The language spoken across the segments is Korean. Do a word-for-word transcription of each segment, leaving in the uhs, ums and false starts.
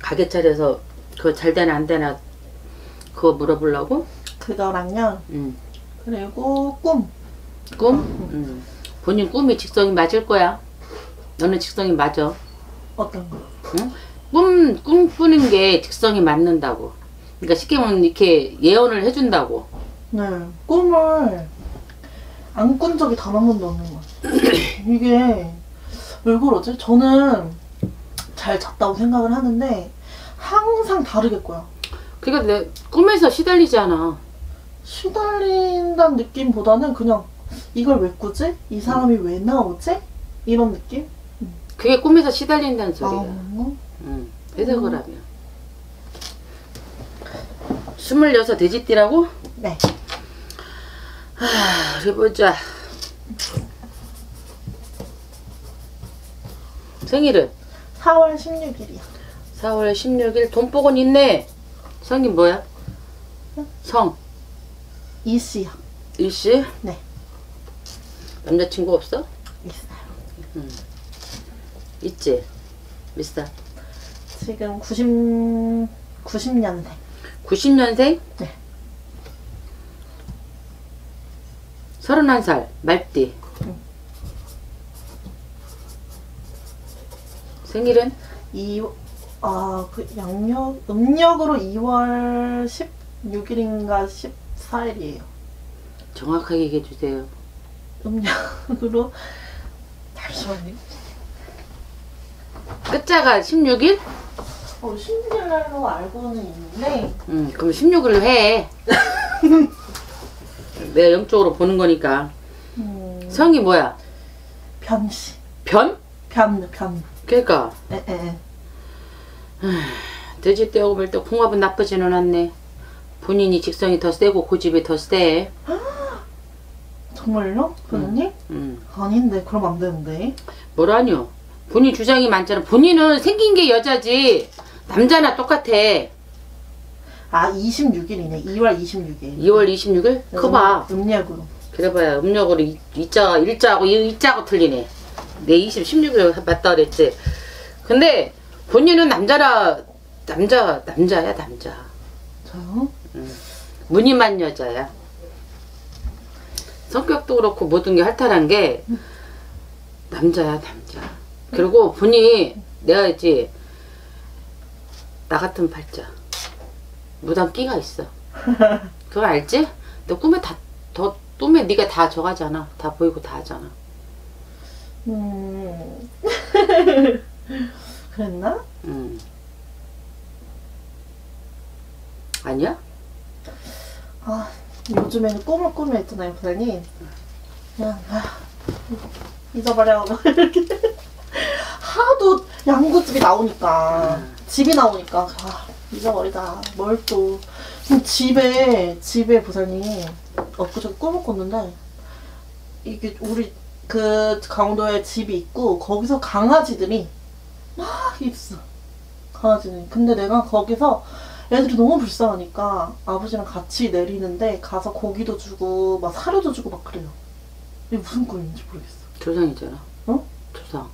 가게 차려서 그거 잘 되나 안 되나 그거 물어보려고? 그거랑요. 응. 그리고 꿈. 꿈? 응. 응. 본인 꿈이 직성이 맞을 거야. 너는 직성이 맞아. 어떤 거? 응? 꿈, 꿈 꾸는 게 직성이 맞는다고. 그러니까 쉽게 말하면 이렇게 예언을 해준다고. 네. 꿈을 안 꾼 적이 단 한 번도 없는 것 같아요. 이게 왜 그러지? 저는 잘 잤다고 생각을 하는데 항상 다르게 꿔요. 그러니까 내 꿈에서 시달리잖아. 시달린다는 느낌보다는 그냥 이걸 왜 꾸지? 이 사람이 음. 왜 나오지? 이런 느낌? 음. 그게 꿈에서 시달린다는 소리야. 아, 응. 해석을 음. 하면. 스물여섯 돼지띠라고? 네. 하, 해보자. 생일은? 사월 십육일이요. 사월 십육일. 돈복은 있네. 성이 뭐야? 응? 성. 이씨요. 이씨? 네. 남자친구 없어? 있어요. 응. 있지? 몇 살? 지금 구십, 구십 년생. 구십 년생? 네. 서른한 살. 말띠. 응. 생일은? 이, 아, 그 양력, 음력으로 이월 십육일인가 십사일이에요. 정확하게 얘기해 주세요. 음력으로, 잠시만요. 끝자가 십육일? 어, 십육일 날로 알고는 있는데. 응, 그럼 십육일로 해. 내가 영적으로 보는 거니까. 음, 성이 뭐야? 변씨. 변? 변, 변. 그러니까. 에, 에, 에. 돼지떼하고 볼때 궁합은 나쁘지는 않네. 본인이 직성이 더 세고 고집이 더 세. 정말요? 선생님? 응. 아닌데, 그럼 안 되는데. 뭐라뇨? 본인 주장이 많잖아. 본인은 생긴 게 여자지 남자나 똑같아. 아, 이십육일이네. 이월 이십육일. 이월 이십육일? 그거 봐. 음, 음력으로. 그래봐야 음력으로 이, 이자가 일자하고 이 이자하고 틀리네. 내 이십, 십육일 맞다 그랬지. 근데 본인은 남자라 남자 남자야 남자. 저요? 응. 무늬만 여자야. 성격도 그렇고 모든 게 활달한 게 남자야 남자. 그리고 본인이 내가 했지 나 같은 팔자 무당 끼가 있어. 그거 알지? 너 꿈에 다 더 꿈에 네가 다 저가잖아. 다 보이고 다 하잖아. 음. 그랬나? 응. 아니야? 아, 요즘에는 꿈을 꾸며 있잖아요, 부장님. 그냥, 아, 잊어버려. 이렇게. 하도 양구집이 나오니까, 음. 집이 나오니까, 아, 잊어버리다. 뭘 또. 집에, 집에 부장님, 엊그저께 꿈을 꿨는데, 이게 우리 그 강원도에 집이 있고, 거기서 강아지들이 막 있어. 강아지는. 근데 내가 거기서 애들이 너무 불쌍하니까 아버지랑 같이 내리는데 가서 고기도 주고 막 사료도 주고 막 그래요. 이게 무슨 꿈인지 모르겠어. 조상이잖아. 어? 조상.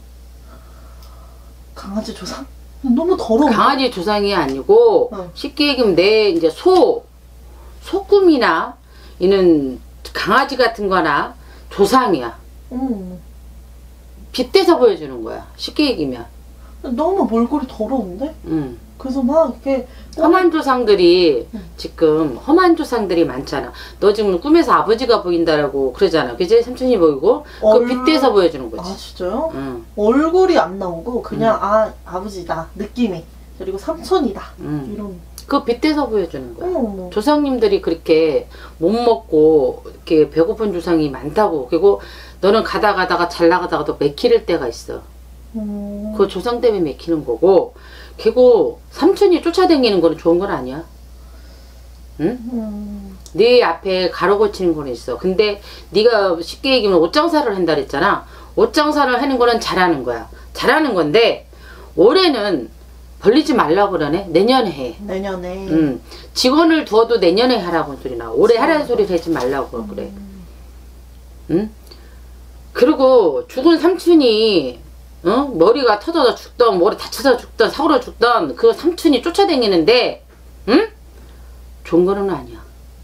강아지 조상? 너무 더러워. 강아지 조상이 아니고 어. 쉽게 얘기하면 내 이제 소 소꿈이나 이는 강아지 같은 거나 조상이야. 음. 빗대서 보여주는 거야. 쉽게 얘기면. 너무 몰골이 더러운데? 응. 그래서 막 이렇게 험한 조상들이 응. 지금 험한 조상들이 많잖아. 너 지금 꿈에서 아버지가 보인다라고 그러잖아. 그지? 삼촌이 보이고 얼... 그 빗대서 보여주는 거지. 아 진짜요? 응. 얼굴이 안 나오고 그냥 응. 아 아버지다 느낌이. 그리고 삼촌이다. 응. 이런. 그 빗대서 보여주는 거야. 어머. 조상님들이 그렇게 못 먹고 이렇게 배고픈 조상이 많다고. 그리고 너는 가다 가다가 잘 나가다가도 맥힐 때가 있어. 음. 그 조상 때문에 맥히는 거고. 그리고 삼촌이 쫓아다니는 거는 좋은 건 아니야. 응? 음. 네 앞에 가로 고치는 거는 있어. 근데 네가 쉽게 얘기하면 옷장사를 한다 그랬잖아. 옷장사를 하는 거는 잘하는 거야. 잘하는 건데 올해는 벌리지 말라고 그러네. 내년에 해. 내년에. 음. 직원을 두어도 내년에 하라고 소리 나. 올해 하라는 소리를 하지 말라고 그래. 음. 응? 그리고 죽은 삼촌이 어? 머리가 터져서 죽던 머리 다쳐서 죽던 사고로 죽던 그 삼촌이 쫓아다니는데 응? 좋은 거는 아니야.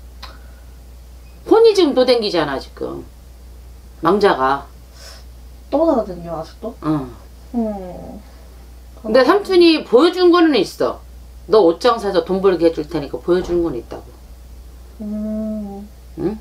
혼이 지금 도댕기잖아 지금. 망자가. 또 나다녀 아직도? 어. 음. 근데 삼촌이 보여준 거는 있어. 너 옷장 사서 돈 벌게 해줄 테니까 보여주는 건 있다고. 음. 응?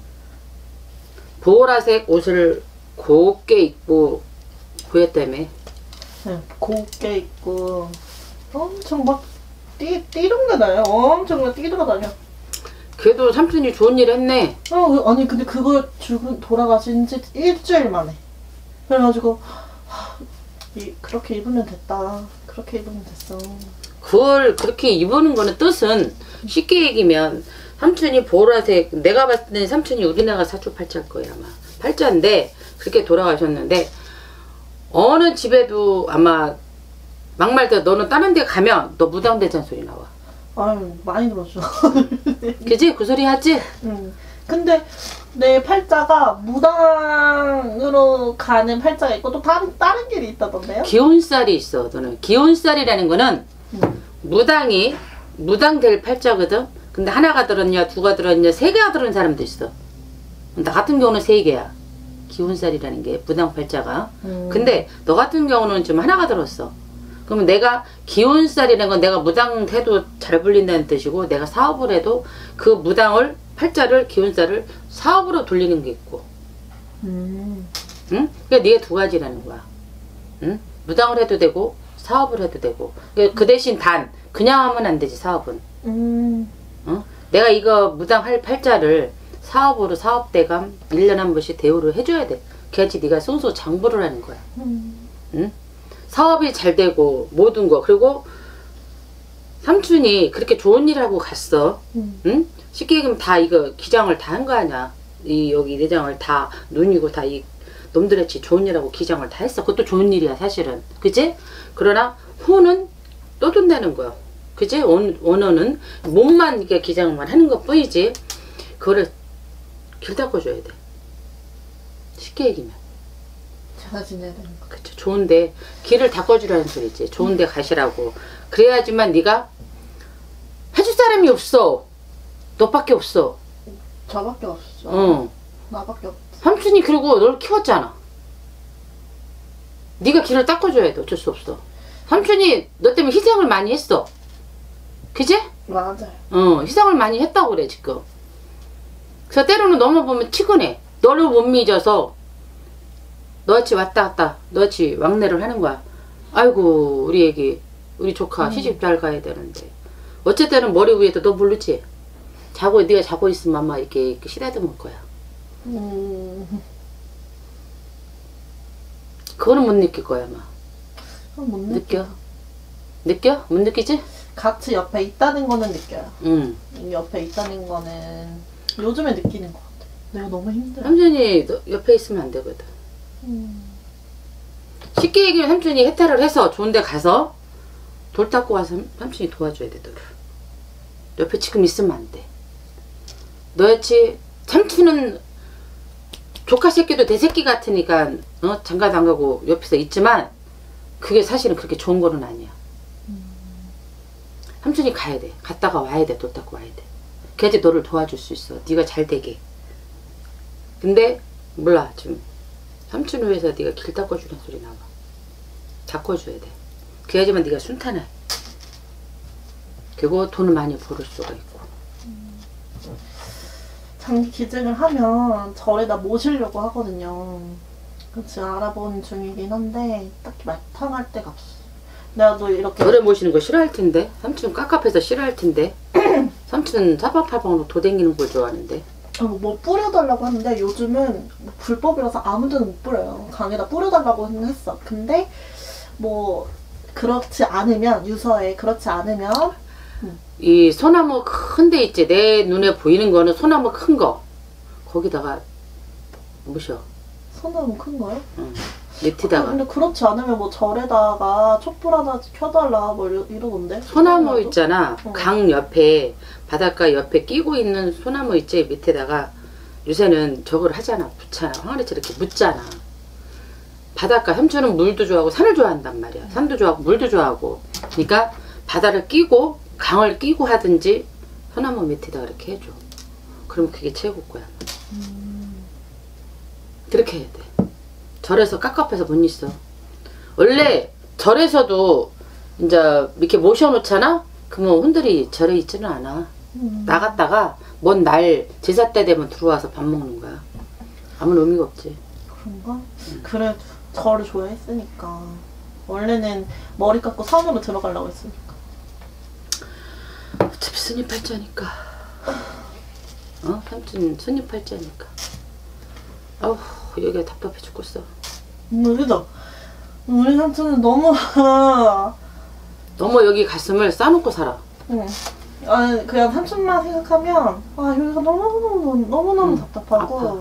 보라색 옷을 곱게 입고 보였다며. 네, 곱게 입고 엄청 막 뛰, 뛰렁다녀요. 엄청 막 뛰돌아다녀. 그래도 삼촌이 좋은 일 했네. 어, 아니 근데 그걸 죽은 돌아가신 지 일주일 만에. 그래가지고 하, 이, 그렇게 입으면 됐다. 그렇게 입으면 됐어. 그걸 그렇게 입는 거는 뜻은 쉽게 얘기면 삼촌이 보라색, 내가 봤을 때는 삼촌이 우리나라 사주 팔자일 거야 아마. 팔자인데 그렇게 돌아가셨는데 어느 집에도 아마 막말 때 너는 다른 데 가면 너 무당되자는 소리 나와. 아유 많이 들었죠. 그지? 그 소리 하지? 응. 근데 내 팔자가 무당으로 가는 팔자가 있고 또 다른 다른 길이 있다던데요? 기혼살이 있어. 너는 기혼살이라는 거는 응. 무당이 무당될 팔자거든. 근데 하나가 들었냐, 두가 들었냐, 세 개가 들은 사람도 있어. 나 같은 경우는 세 개야. 기혼살이라는 게 무당 팔자가. 음. 근데 너 같은 경우는 좀 하나가 들었어. 그러면 내가 기혼살이라는 건 내가 무당 해도 잘 불린다는 뜻이고, 내가 사업을 해도 그 무당을 팔자를 기혼살을 사업으로 돌리는 게 있고. 음. 응? 그러니까 네가 두 가지라는 거야. 응? 무당을 해도 되고 사업을 해도 되고. 그러니까 그 대신 단 그냥 하면 안 되지 사업은. 음. 어? 내가 이거 무당 할 팔자를 사업으로 사업대감 일 년에 한 번씩 대우를 해줘야 돼. 그래야지 네가 순수 장부를 하는 거야. 음. 응? 사업이 잘 되고 모든 거. 그리고 삼촌이 그렇게 좋은 일 하고 갔어. 음. 응? 쉽게 얘기하면 다 이거 기장을 다 한 거 아니야. 이 여기 내장을 다 눈이고 다 이 놈들같이 좋은 일하고 기장을 다 했어. 그것도 좋은 일이야 사실은. 그치? 그러나 혼은 떠돈다는 거야. 그치? 원, 원어는 몸만 이게 기장만 하는 것 뿐이지 그거를 길 닦아줘야 돼. 쉽게 얘기면. 제가 지내야 되는 거. 그쵸. 좋은데 길을 닦아주라는 소리지. 좋은데 가시라고. 그래야지만 네가 해줄 사람이 없어. 너밖에 없어. 저밖에 없어. 어. 나밖에 없어. 삼촌이 그리고 널 키웠잖아. 네가 길을 닦아줘야 돼. 어쩔 수 없어. 삼촌이 너 때문에 희생을 많이 했어. 그지? 맞아요. 어, 희생을 많이 했다고 그래 지금. 그래서 때로는 너무 보면 치근해. 너를 못 믿어서 너같이 왔다 갔다 너같이 왕래를 하는 거야. 아이고 우리 애기 우리 조카 음. 시집 잘 가야 되는데 어쨌든 머리 위에도 너 모르지? 자고 네가 자고 있으면 아마 이렇게, 이렇게 시다듬을 거야. 음. 그거는 못 느낄 거야 아마. 그건 못 느껴? 느껴. 느껴? 못 느끼지? 같이 옆에 있다는 거는 느껴요. 응. 옆에 있다는 거는 요즘에 느끼는 것 같아. 내가 너무 힘들어. 삼촌이 너 옆에 있으면 안 되거든. 음. 쉽게 얘기하면 삼촌이 해탈을 해서 좋은 데 가서 돌 닦고 와서 삼촌이 도와줘야 돼 너를. 옆에 지금 있으면 안 돼. 너같이 삼촌은 조카 새끼도 내 새끼 같으니까 어? 장가도 안 가고 옆에서 있지만 그게 사실은 그렇게 좋은 거는 아니야. 음. 삼촌이 가야 돼. 갔다가 와야 돼. 돌 닦고 와야 돼. 그래야지 너를 도와줄 수 있어. 네가 잘 되게. 근데 몰라 지금 삼촌을 위해서 네가 길 닦아주는 소리 나와. 닦아줘야 돼. 그래야지만 네가 순탄해. 그리고 돈을 많이 벌을 수가 있고. 장기 기증을 하면 절에다 모시려고 하거든요. 그치 알아보는 중이긴 한데 딱히 말탕할 데가 없어. 내가 너 이렇게 절에 모시는 거 싫어할 텐데. 삼촌 깝깝해서 싫어할 텐데. 삼촌 사방팔방으로 도댕기는 걸 좋아하는데. 어, 뭐 뿌려달라고 하는데 요즘은 뭐 불법이라서 아무 데나 못 뿌려요. 강에다 뿌려달라고는 했어. 근데 뭐 그렇지 않으면 유서에 그렇지 않으면 이 소나무 큰 데 있지. 내 눈에 보이는 거는 소나무 큰 거. 거기다가 모셔. 소나무 큰 거요? 응. 아, 밑에다가. 근데 그렇지 않으면 뭐 절에다가 촛불 하나 켜달라 뭐 이러, 이러던데. 소나무 소나무도? 있잖아. 어. 강 옆에 바닷가 옆에 끼고 있는 소나무 있지. 밑에다가 요새는 저걸 하잖아. 붙잖아. 황아리처럼 이렇게 묻잖아. 바닷가, 삼촌은 물도 좋아하고 산을 좋아한단 말이야. 산도 좋아하고 물도 좋아하고. 그러니까 바다를 끼고 강을 끼고 하든지 소나무 밑에다 이렇게 해줘. 그러면 그게 최고 거야. 음. 그렇게 해야 돼. 절에서 깝깝해서 못 있어. 원래 절에서도 이제 이렇게 모셔놓잖아? 그러면 혼들이 절에 있지는 않아. 음. 나갔다가 먼 날 제사 때 되면 들어와서 밥 먹는 거야. 아무 의미가 없지. 그런가? 응. 그래, 절을 좋아했으니까. 원래는 머리 깎고 산으로 들어가려고 했으니까. 어차피 스님 팔자니까. 어? 삼촌 스님 팔자니까. 아우, 여기가 답답해 죽겠어. 음, 그죠? 우리 삼촌은 너무 너무 여기 가슴을 싸놓고 살아. 응. 아니, 그냥 삼촌만 생각하면 아, 여기가 너무너무 너무너무 응. 답답하고 아파.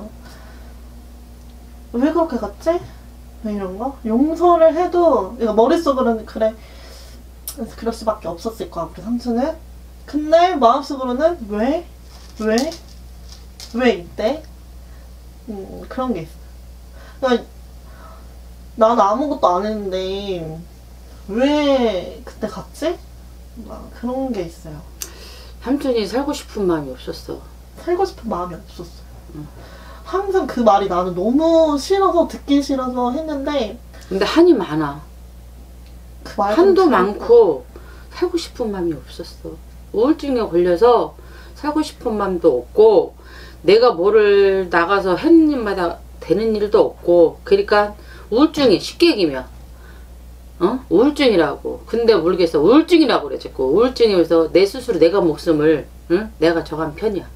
왜 그렇게 갔지? 왜 이런 거? 용서를 해도 그러니까 머릿속으로는 그래 그럴 수밖에 없었을 거야 우리 삼촌은. 근데 마음속으로는 왜? 왜? 왜 이때? 음, 그런 게 있어. 그러니까 난 아무것도 안 했는데 왜 그때 갔지? 막 그런 게 있어요. 삼촌이 살고 싶은 마음이 없었어. 살고 싶은 마음이 없었어요. 응. 항상 그 말이 나는 너무 싫어서 듣기 싫어서 했는데 근데 한이 많아. 그 한도 많고 살고 싶은 마음이 없었어. 우울증에 걸려서 살고 싶은 마음도 없고 내가 뭐를 나가서 하는 일마다 되는 일도 없고 그러니까 우울증이 쉽게 얘기면 어? 우울증이라고. 근데 모르겠어. 우울증이라고 그래 자꾸. 우울증이면서 내 스스로 내가 목숨을 응? 내가 정한 편이야.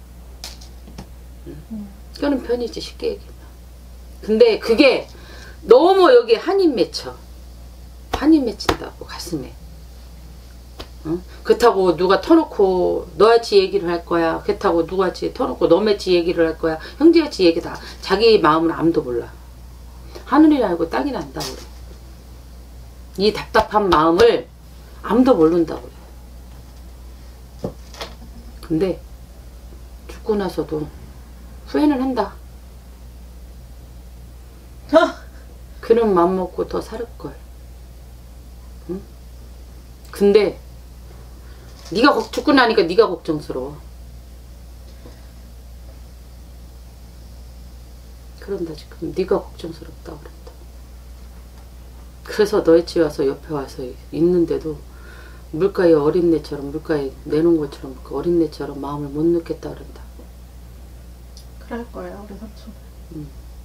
응? 음. 그거는 편이지 쉽게 얘기하면. 근데 그게 너무 여기 한이 맺혀. 한이 맺힌다고 가슴에. 응? 그렇다고 누가 터놓고 너같이 얘기를 할 거야. 그렇다고 누가같이 터놓고 너같이 얘기를 할 거야. 형제같이 얘기다. 자기 마음은 아무도 몰라. 하늘이 알고 땅이 난다고 그래. 이 답답한 마음을 아무도 모른다고 그래. 근데 죽고 나서도 후회는 한다. 그런 마음 먹고 더 살을걸. 응? 근데 네가 죽고 나니까 네가 걱정스러워. 그런다 지금. 네가 걱정스럽다 그런다. 그래서 너의 집에 와서 옆에 와서 있는데도 물가에 어린애처럼 물가에 내놓은 것처럼 그 어린애처럼 마음을 못 놓겠다 그런다. 그럴 거예요 우리 삼촌. 음.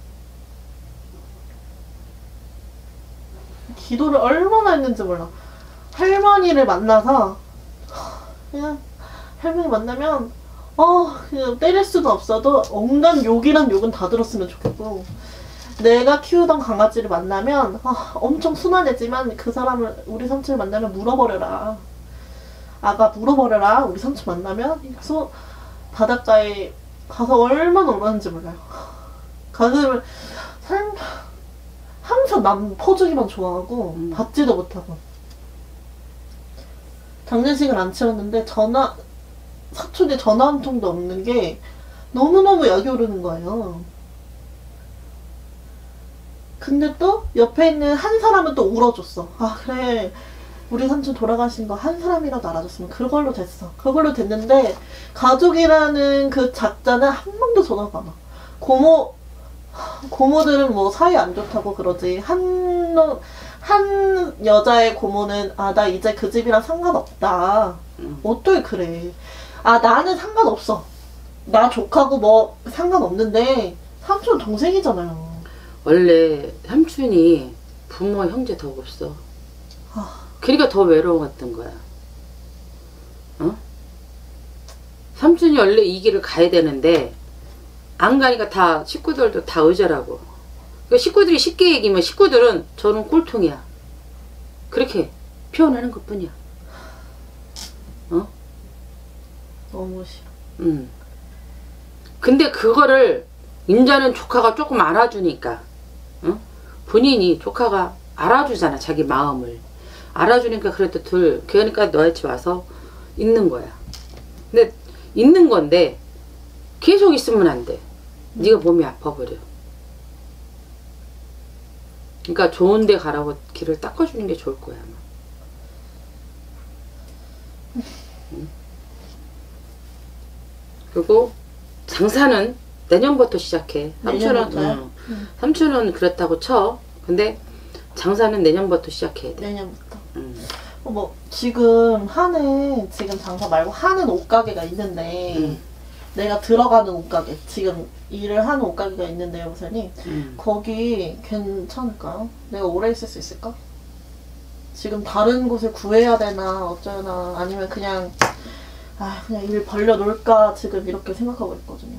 기도를 얼마나 했는지 몰라. 할머니를 만나서 그냥 할머니 만나면 어 그냥 때릴 수도 없어도 온갖 욕이란 욕은 다 들었으면 좋겠고 내가 키우던 강아지를 만나면 아, 엄청 순한 애지만 그 사람을 우리 삼촌을 만나면 물어버려라. 아가 물어버려라 우리 삼촌 만나면. 그래서 바닷가에 가서 얼마나 울었는지 몰라요. 가슴을 삶 항상 남 퍼주기만 좋아하고 음. 받지도 못하고 장례식을 안 치렀는데 전화 사촌이 전화 한 통도 없는 게 너무너무 약이 오르는 거예요. 근데 또 옆에 있는 한 사람은 또 울어줬어. 아 그래 우리 삼촌 돌아가신 거 한 사람이라도 알아줬으면 그걸로 됐어. 그걸로 됐는데 가족이라는 그 작자는 한 번도 전화가 안 와. 고모 고모들은 뭐 사이 안 좋다고 그러지 한, 한 여자의 고모는 아 나 이제 그 집이랑 상관없다. 음. 어떻게 그래. 아 나는 상관없어. 나 조카고 뭐 상관없는데 삼촌 동생이잖아요. 원래 삼촌이 부모 형제 더 없어. 아. 그러니까 더 외로웠던 거야. 어? 삼촌이 원래 이 길을 가야 되는데 안 가니까 다 식구들도 다 의절하고. 그러니까 식구들이 쉽게 얘기하면 식구들은 저는 꼴통이야. 그렇게 표현하는 것 뿐이야. 어? 너무 싫어. 음. 근데 그거를 인자는 조카가 조금 알아주니까 어? 본인이 조카가 알아주잖아. 자기 마음을 알아주니까 그래도 둘 그러니까 너의 집 와서 있는 거야. 근데 있는 건데 계속 있으면 안 돼. 네가 몸이 아파버려. 그러니까 좋은 데 가라고 길을 닦아주는 게 좋을 거야, 아마. 응? 그리고 장사는 내년부터 시작해. 삼촌은, 응. 응. 삼촌은 그렇다고 쳐. 근데 장사는 내년부터 시작해야 돼. 내년부터. 응. 어, 뭐 지금 하는 지금 장사 말고 하는 옷가게가 있는데 응. 내가 들어가는 옷가게 지금 일을 하는 옷가게가 있는데요, 목사님. 응. 거기 괜찮을까요? 내가 오래 있을 수 있을까? 지금 다른 곳을 구해야 되나 어쩌나 아니면 그냥 아 그냥 일 벌려 놓을까 지금 이렇게 생각하고 있거든요.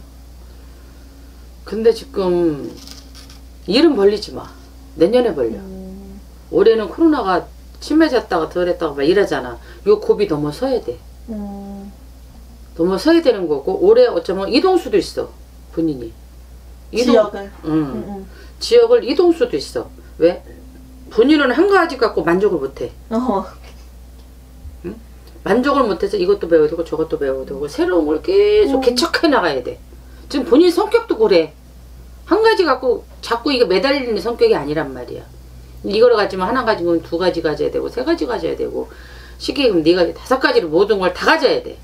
근데 지금 일은 벌리지 마. 내년에 벌려. 음. 올해는 코로나가 심해졌다가 덜했다가 막 이러잖아. 요 고비 넘어서야 돼. 음. 넘어서야 되는 거고 올해 어쩌면 이동 수도 있어. 본인이. 이동, 지역을. 응. 음, 음. 지역을 이동 수도 있어. 왜? 본인은 한 가지 갖고 만족을 못해. 어. 응? 만족을 못해서 이것도 배워야 되고 저것도 배워야 되고 새로운 걸 계속 음. 개척해 나가야 돼. 지금 본인 성격도 그래. 한 가지 갖고 자꾸 이게 매달리는 성격이 아니란 말이야. 이거를 가지면 하나 가지면 두 가지 가져야 되고 세 가지 가져야 되고 쉽게 그럼 네 가지 다섯 가지로 모든 걸 다 가져야 돼.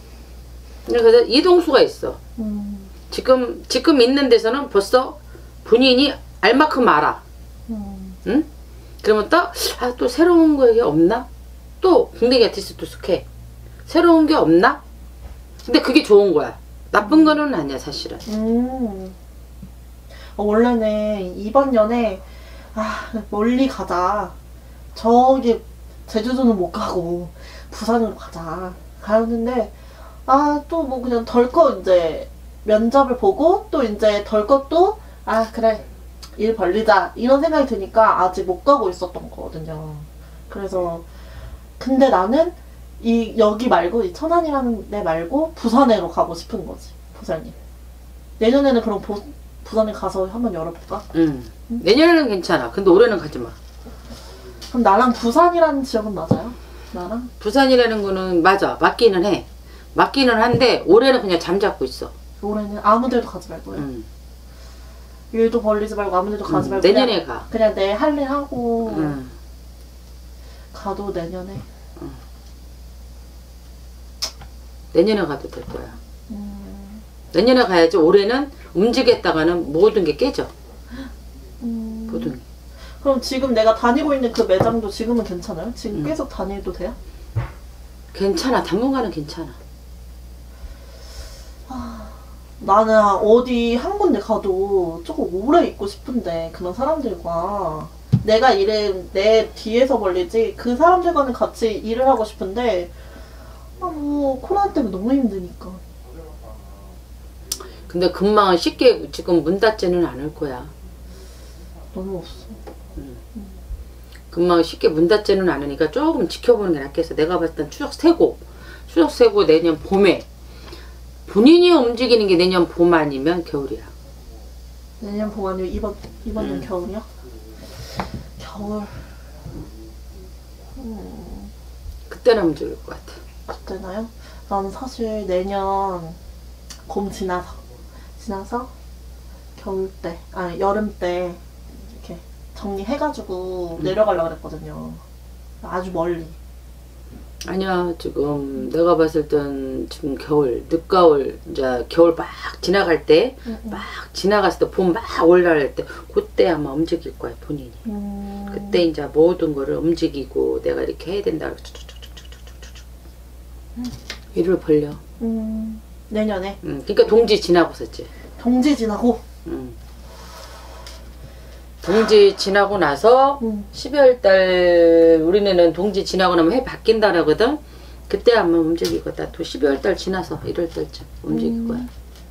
그래서 이동수가 있어. 음. 지금 지금 있는 데서는 벌써 본인이 알만큼 알아. 음. 응? 그러면 또 아, 또 새로운 거 없나? 또 궁뎅이 아티스트도 속해. 새로운 게 없나? 근데 그게 좋은 거야. 나쁜 거는 아니야 사실은. 음. 어, 원래는 이번 년에 아 멀리 가자. 저기 제주도는 못 가고 부산으로 가자. 가였는데 아 또 뭐 그냥 덜컥 이제 면접을 보고 또 이제 덜컥 또 아 그래 일 벌리자 이런 생각이 드니까 아직 못 가고 있었던 거거든요. 그래서 근데 나는 이 여기 말고 이 천안이라는 데 말고 부산으로 가고 싶은 거지. 부산님 내년에는 그럼 보, 부산에 가서 한번 열어볼까? 응. 응. 내년에는 괜찮아. 근데 올해는 가지 마. 그럼 나랑 부산이라는 지역은 맞아요? 나랑? 부산이라는 거는 맞아. 맞기는 해. 맞기는 한데 올해는 그냥 잠잡고 있어. 올해는 아무 데도 가지 말고요. 응. 일도 벌리지 말고 아무 데도 가지 응. 말고 내년에 그냥, 가. 그냥 내 할 일 하고 응. 가도 내년에. 응. 내년에 가도 될 거야. 음. 내년에 가야지. 올해는 움직였다가는 모든 게 깨져. 음. 모든 게. 그럼 지금 내가 다니고 있는 그 매장도 지금은 괜찮아요? 지금 음. 계속 다녀도 돼요? 괜찮아. 당분간은 괜찮아. 아, 나는 어디 한 군데 가도 조금 오래 있고 싶은데 그런 사람들과 내가 일은 내 뒤에서 벌리지 그 사람들과는 같이 일을 하고 싶은데 아, 뭐 코로나 때문에 너무 힘드니까. 근데 금방 쉽게 지금 문 닫지는 않을 거야. 너무 없어. 음. 음. 금방 쉽게 문 닫지는 않으니까 조금 지켜보는 게 낫겠어. 내가 봤을 땐 추석 세고 추석 세고 내년 봄에 본인이 움직이는 게 내년 봄 아니면 겨울이야. 내년 봄 아니면 이번 이번 년 음. 겨울이야? 겨울. 음. 그때는 움직일 것 같아. 그때나요? 나는 사실 내년 봄 지나서 지나서 겨울 때 아니 여름 때 이렇게 정리해가지고 음. 내려가려고 그랬거든요. 아주 멀리. 아니야 지금 내가 봤을 땐 지금 겨울 늦가을 이제 겨울 막 지나갈 때 막 지나갔을 때 봄 막 올라갈 때 그때 아마 움직일 거야 본인이. 음. 그때 이제 모든 거를 움직이고 내가 이렇게 해야 된다. 음. 일을 벌려. 음. 내년에. 음. 그러니까 동지 지나고 썼지. 동지 지나고. 음. 동지 지나고 나서 음. 십이월 달 우리는 동지 지나고 나면 해 바뀐다 그러거든. 그때 한번 움직일 거다. 또 십이월 달 지나서 일월 달쯤 움직일 음. 거야.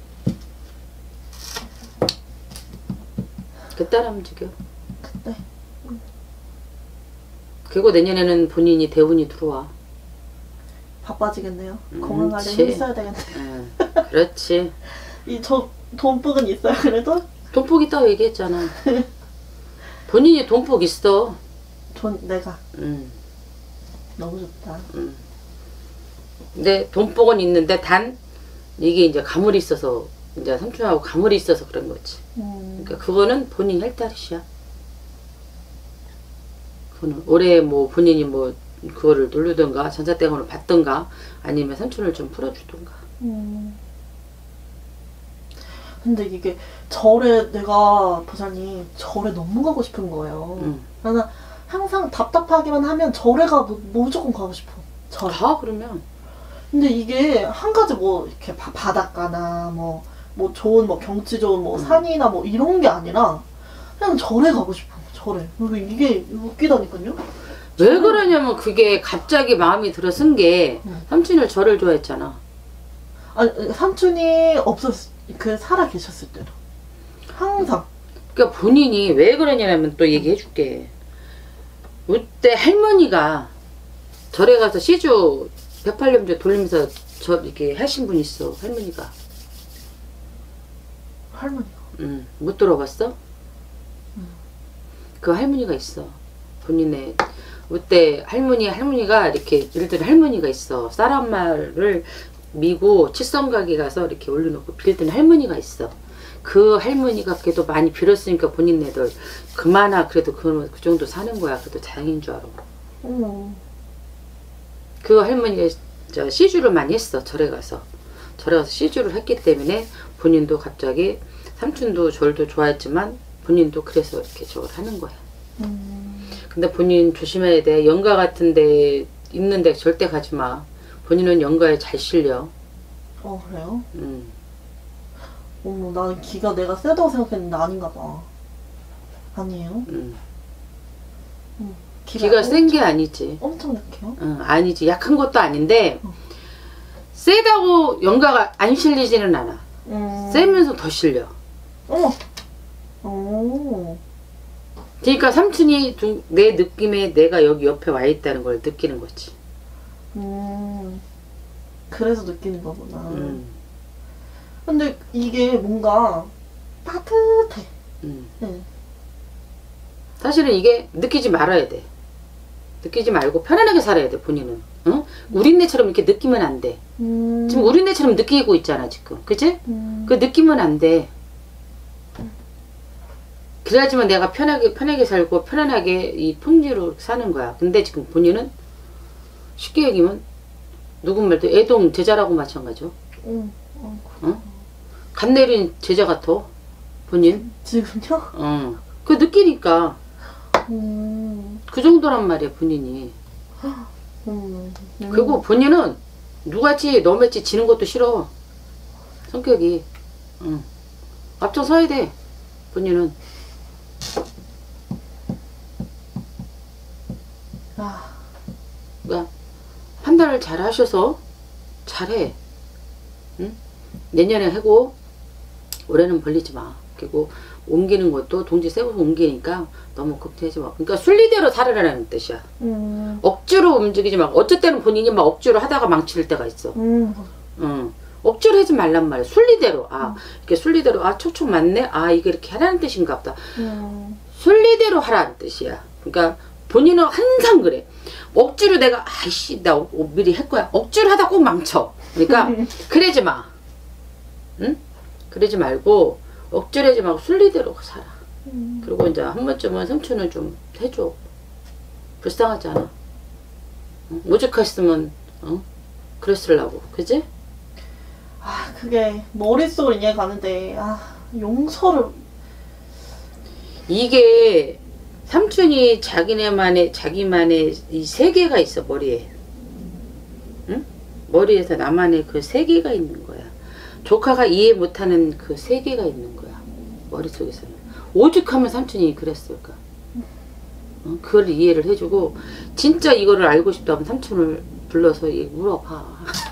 그때 움직여. 그때. 음. 그리고 내년에는 본인이 대운이 들어와. 바빠지겠네요. 음, 건강하게 힘써야 되겠네. 응. 그렇지. 이 저 돈복은 있어요 그래도? 돈복 있다고 얘기했잖아. 본인이 돈복 있어. 돈 내가. 응. 너무 좋다. 응. 근데 돈복은 있는데 단 이게 이제 가물이 있어서 이제 삼촌하고 가물이 있어서 그런 거지. 음. 그러니까 그거는 본인 할 따르시야. 폰을. 올해 뭐 본인이 뭐 그거를 누르든가 전자땡으로 받든가 아니면 삼촌을 좀 풀어주든가. 음. 근데 이게 절에 내가 보살님 절에 너무 가고 싶은 거예요. 응. 나는 항상 답답하기만 하면 절에 가 무- 무조건 가고 싶어. 절. 가 그러면. 근데 이게 한 가지 뭐 이렇게 바, 바닷가나 뭐 뭐 좋은 뭐 경치 좋은 뭐 음. 산이나 뭐 이런 게 아니라 그냥 절에 가고 싶어. 절에. 그리고 이게 웃기다니까요. 왜 그러냐면 그게 갑자기 마음이 들어선 게 응. 삼촌을 저를 좋아했잖아. 아니 삼촌이 없었 그 살아 계셨을 때도 항상. 그러니까 본인이 왜 그러냐면 또 얘기해 줄게. 그때 할머니가 절에 가서 시주 백팔년제 돌리면서 저 이렇게 하신 분 있어. 할머니가. 할머니가. 응. 못 들어봤어? 응. 그 할머니가 있어. 본인의 그때 할머니 할머니가 이렇게 예를 들어 할머니가 있어. 쌀한마를 미고 칠성각에 가서 이렇게 올려놓고 빌던 할머니가 있어. 그 할머니가 그래도 많이 빌었으니까 본인 애들 그만하 그래도 그, 그 정도 사는 거야. 그래도 다행인 줄 알아. 음. 그 할머니가 저 시주를 많이 했어. 절에 가서. 절에 가서 시주를 했기 때문에 본인도 갑자기 삼촌도 절도 좋아했지만 본인도 그래서 이렇게 저걸 하는 거야. 음. 근데 본인 조심해야 돼. 연가 같은 데 있는데 절대 가지 마. 본인은 연가에 잘 실려. 어 그래요? 음. 어머 나는 기가 내가 세다고 생각했는데 아닌가 봐. 아니에요? 음. 음. 기가 센 게 아니지. 엄청 약해요? 응, 아니지. 약한 것도 아닌데 어. 세다고 연가가 안 실리지는 않아. 음. 세면서 더 실려. 어머. 오. 그러니까 삼촌이 두- 내 느낌에 내가 여기 옆에 와 있다는 걸 느끼는 거지. 음. 그래서 느끼는 거구나. 음. 근데 이게 뭔가 따뜻해. 음. 네. 사실은 이게 느끼지 말아야 돼. 느끼지 말고 편안하게 살아야 돼, 본인은. 응? 우린내처럼 이렇게 느끼면 안 돼. 음. 지금 우린내처럼 느끼고 있잖아, 지금. 그치? 음. 그 느끼면 안 돼. 그래야지만 내가 편하게, 편하게 살고, 편안하게 이 풍지로 사는 거야. 근데 지금 본인은 쉽게 얘기하면, 누군 말도 애동 제자라고 마찬가지죠. 음. 어. 응? 간 내린 제자 같아. 본인. 지금요? 어. 그 느끼니까. 음. 그 정도란 말이야, 본인이. 음. 그리고 본인은 누같이 너같이 지는 것도 싫어. 성격이. 응. 앞장 서야 돼. 본인은. 아. 그러니까 판단을 잘 하셔서 잘해. 응? 내년에 하고 올해는 벌리지 마. 그리고 옮기는 것도 동지 세워서 옮기니까 너무 걱정하지 마. 그러니까 순리대로 살아라는 뜻이야. 음. 억지로 움직이지 마. 어쩔 때는 본인이 막 억지로 하다가 망칠 때가 있어. 음. 응. 억지로 하지 말란 말이야. 순리대로. 아, 이렇게 순리대로. 아, 촉촉 맞네? 아, 이게 이렇게 하라는 뜻인가 보다. 음. 순리대로 하라는 뜻이야. 그러니까 본인은 항상 그래. 억지로 내가, 아이씨, 나 어, 어, 미리 할 거야. 억지로 하다 꼭 망쳐. 그러니까, 그러지 마. 응? 그러지 말고, 억지로 하지 말고 순리대로 살아. 음. 그리고 이제 한 번쯤은 삼촌을 좀 해줘. 불쌍하잖아. 응? 오죽했으면, 어? 그랬으려고. 그지? 아 그게 머릿속으로 이해 가는데 아 용서를 이게 삼촌이 자기네만의 자기만의 이 세계가 있어 머리에. 응? 머리에서 나만의 그 세계가 있는 거야. 조카가 이해 못하는 그 세계가 있는 거야. 머릿속에서는. 오죽하면 삼촌이 그랬을까. 어? 그걸 이해를 해주고 진짜 이거를 알고 싶다면 삼촌을 불러서 얘 물어봐.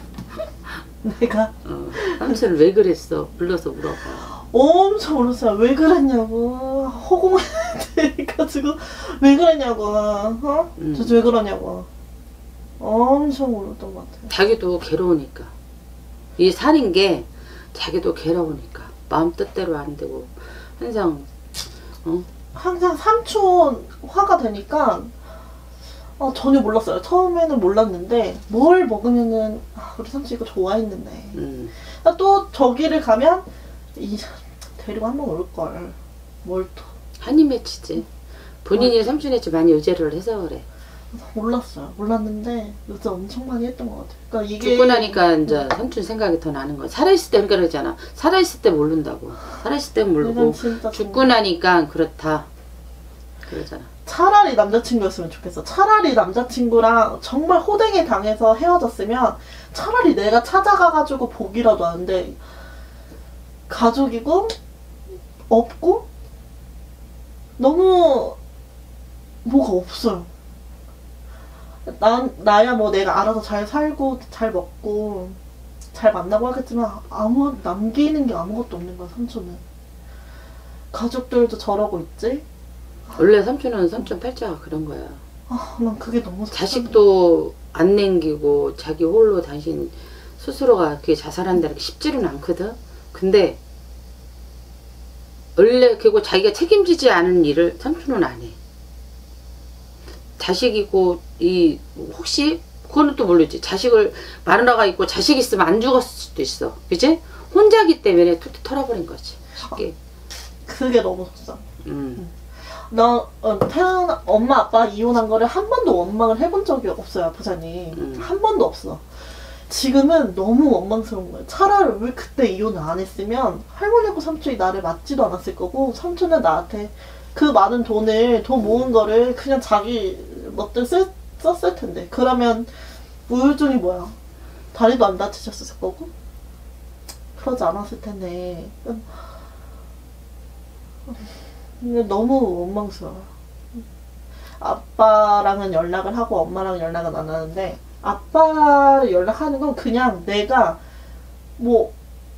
내가 어, 삼촌을 왜 그랬어? 불러서 물어봐. 엄청 울었어요. 왜 그랬냐고 허공해가지고 왜 그랬냐고 어? 음. 도대체 왜 그러냐고 엄청 울었던 것 같아요. 자기도 괴로우니까. 이 사는 게 자기도 괴로우니까. 마음 뜻대로 안 되고 항상 어? 항상 삼촌 화가 되니까 어, 전혀 몰랐어요. 처음에는 몰랐는데 뭘 먹으면은 아, 우리 삼촌 이거 좋아했는데 음. 아, 또 저기를 가면 이 데리고 한번 올걸 뭘 또 한이 맺히지. 본인이 삼촌의 집 많이 의지를 해서 그래. 몰랐어요. 몰랐는데 요새 엄청 많이 했던 것 같아요. 그러니까 이게 죽고 나니까 이제 삼촌 생각이 더 나는 거야. 살아있을 때 그러잖아. 살아있을 때 모른다고. 살아있을 때 모르고 죽고 나니까 그렇다 그러잖아. 차라리 남자친구였으면 좋겠어. 차라리 남자친구랑 정말 호되게 당해서 헤어졌으면 차라리 내가 찾아가가지고 보기라도 하는데 가족이고 없고 너무 뭐가 없어요. 난, 나야 뭐 내가 알아서 잘 살고 잘 먹고 잘 만나고 하겠지만 아무 남기는 게 아무것도 없는 거야. 삼촌은 가족들도 저러고 있지. 원래 삼촌은 삼촌 팔자가 그런 거야. 아, 난 그게 너무 속상해. 자식도 안 남기고 자기 홀로 당신 스스로가 그게 자살한다는 게 쉽지는 않거든. 근데 원래 그리고 자기가 책임지지 않은 일을 삼촌은 안 해. 자식이고 이 혹시 그거는 또 모르지. 자식을 마누라가 있고 자식 있으면 안 죽었을 수도 있어. 그지? 혼자기 때문에 툭툭 털어버린 거지. 쉽게. 그게 너무 속상. 음. 나 어, 태어나 엄마 아빠 이혼한 거를 한 번도 원망을 해본 적이 없어요, 부자님. 음. 한 번도 없어. 지금은 너무 원망스러운 거예요. 차라리 왜 그때 이혼을 안 했으면 할머니하고 삼촌이 나를 맞지도 않았을 거고 삼촌은 나한테 그 많은 돈을 돈 모은 거를 그냥 자기 멋대로 쓸, 썼을 텐데 그러면 우울증이 뭐야? 다리도 안 다치셨을 거고 그러지 않았을 텐데 근데 너무 원망스러워. 아빠랑은 연락을 하고 엄마랑 연락은 안 하는데 아빠를 연락하는 건 그냥 내가 뭐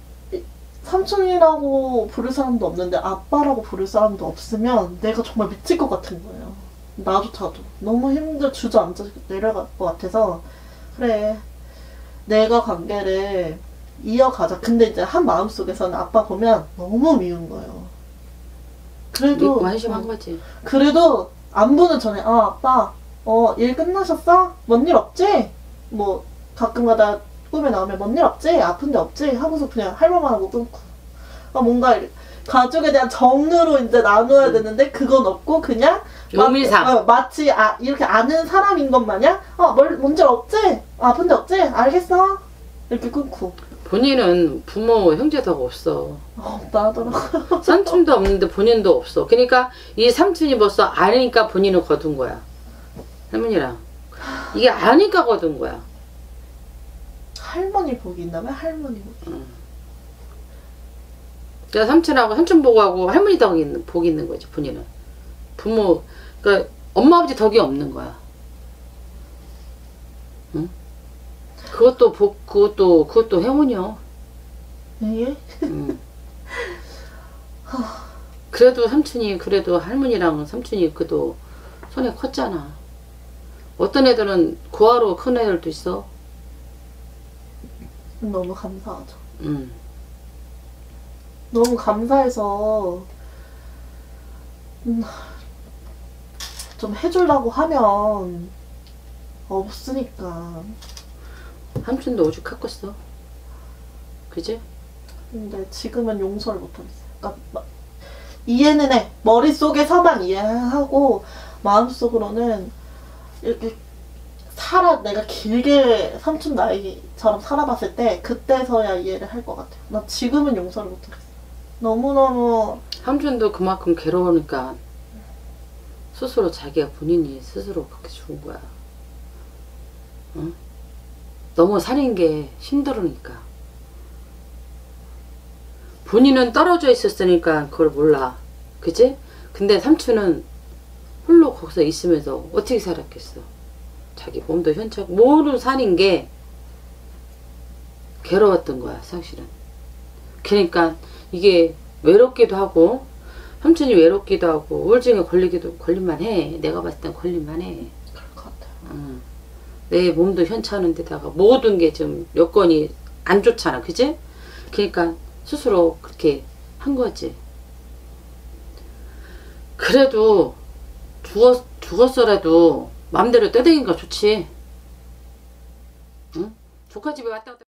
삼촌이라고 부를 사람도 없는데 아빠라고 부를 사람도 없으면 내가 정말 미칠 것 같은 거예요. 나조차도 너무 힘들어 주저앉아 내려갈 것 같아서 그래 내가 관계를 이어가자. 근데 이제 한 마음속에서는 아빠 보면 너무 미운 거예요. 그래도 믿고 한심한 거지. 그래도 안부는 전에 아 아빠 어 일 끝나셨어? 뭔 일 없지? 뭐 가끔가다 꿈에 나오면 뭔 일 없지? 아픈데 없지? 하고서 그냥 할 말만 하고 끊고 아 뭔가 가족에 대한 정으로 이제 나눠야 되는데 그건 없고 그냥 요미상 마, 어, 마치 아 이렇게 아는 사람인 것 마냥 어 뭘 뭔지 없지? 아픈데 없지? 알겠어? 이렇게 끊고 본인은 부모 형제가 없어. 어, 없다 하더라고. 삼촌도 없는데 본인도 없어. 그러니까 이 삼촌이 벌써 아니까 본인은 거둔 거야. 할머니랑 이게 아니까 거둔 거야. 할머니 복이 있나봐요. 할머니 복이. 응. 그러니까 삼촌하고 삼촌 복하고 할머니 덕이 있는, 복이 있는 거지 본인은. 부모 그러니까 엄마 아버지 덕이 없는 거야. 응? 그것도 복 그것도 그것도 행운이요. 예? 응. 그래도 삼촌이 그래도 할머니랑 삼촌이 그래도 손에 컸잖아. 어떤 애들은 고아로 큰 애들도 있어. 너무 감사하죠. 응. 너무 감사해서 음, 좀 해주려고 하면 없으니까. 삼촌도 오죽 컸겠어. 그지? 근데 지금은 용서를 못하겠어요. 그러니까 마, 이해는 해. 머릿속에서만 이해하고 마음속으로는 이렇게 살아 내가 길게 삼촌 나이처럼 살아봤을 때 그때서야 이해를 할 것 같아요. 나 지금은 용서를 못하겠어. 너무너무 삼촌도 그만큼 괴로우니까 스스로 자기가 본인이 스스로 그렇게 죽은 거야. 응? 너무 사는 게 힘들으니까. 본인은 떨어져 있었으니까 그걸 몰라. 그치? 근데 삼촌은 홀로 거기서 있으면서 어떻게 살았겠어. 자기 몸도 현차고 모든 사는 게 괴로웠던 거야 사실은. 그러니까 이게 외롭기도 하고 삼촌이 외롭기도 하고 우울증에 걸리기도 걸릴만 해. 내가 봤을 땐 걸릴만 해. 그럴 것 같아요. 응. 내 몸도 현찮은 데다가 모든 게 좀 여건이 안 좋잖아. 그지? 그러니까 스스로 그렇게 한 거지. 그래도 죽었, 죽었어라도 마음대로 떼대기가 좋지. 응? 조카 집에 왔다 갔다